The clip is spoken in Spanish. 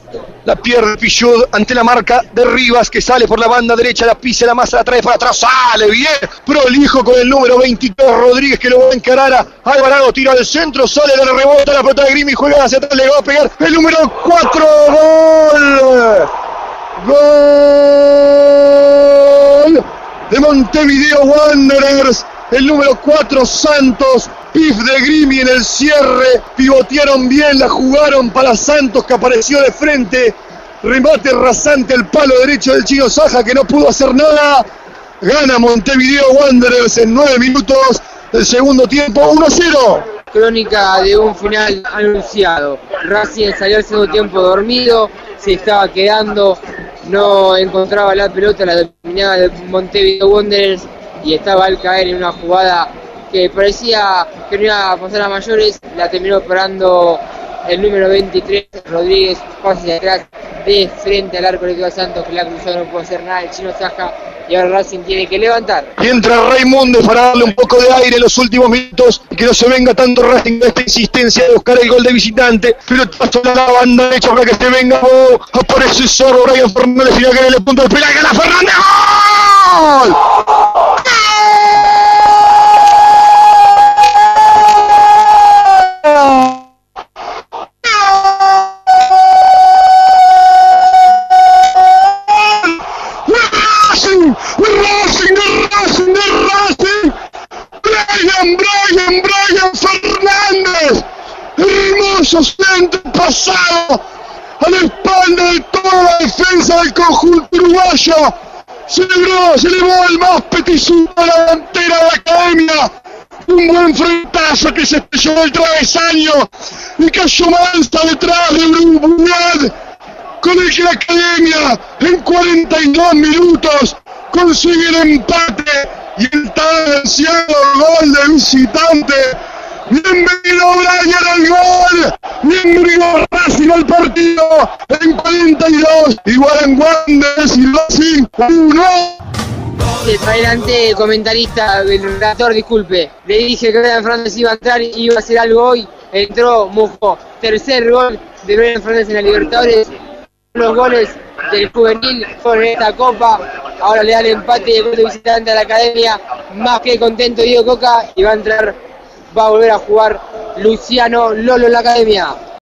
La pierde Pichud ante la marca de Rivas, que sale por la banda derecha, la pisa, la masa, la trae para atrás, sale bien, prolijo con el número 23 Rodríguez, que lo va a encarar a Alvarado, tira al centro, sale, le rebota la pelota de Grimi, juega hacia atrás, le va a pegar el número 4, gol de Montevideo Wanderers, el número 4 Santos. Pif de Grimi en el cierre, pivotearon bien, la jugaron para Santos, que apareció de frente, remate rasante al palo derecho del Chino Saja, que no pudo hacer nada. Gana Montevideo Wanderers en 9 minutos del segundo tiempo, 1-0. Crónica de un final anunciado. Racing salió al segundo tiempo dormido, se estaba quedando, no encontraba la pelota, la dominaba de Montevideo Wanderers y estaba al caer en una jugada que parecía que no iba a pasar a mayores, la terminó parando el número 23, Rodríguez, pasa hacia atrás, de frente al arco de Santos, que la cruzó, no pudo hacer nada, el Chino Saja, y ahora Racing tiene que levantar. Y entra Raimundo para darle un poco de aire en los últimos minutos, y que no se venga tanto Racing de esta insistencia de buscar el gol de visitante, pero paso a la banda derecha para que se venga, aparece solo Brian Fernández, final que en el punto de penal, gana Fernández, ¡gol! Brian Fernández, hermoso centro pasado a la espalda de toda la defensa del conjunto uruguayo, se elevó el más petizudo de la delantera de la Academia, un buen frentazo que se estrelló del travesaño y cayó mansa detrás de Brunet, con el que la Academia en 42 minutos consigue el empate y el tan ansiado gol de visitante. Bienvenido Brian al gol, bienvenido Racing al partido en 42, igualan Wanderers y Racing 1. Adelante, comentarista, el relator, disculpe, le dije que Brian Fernández iba a entrar y iba a hacer algo hoy, entró, mojó, tercer gol de Brian Fernández en la Libertadores, los goles del juvenil fueron en esta copa, ahora le da el empate y el gol de visitante a la Academia, más que contento Diego Coca, y va a entrar, va a volver a jugar Luciano Lolo en la Academia.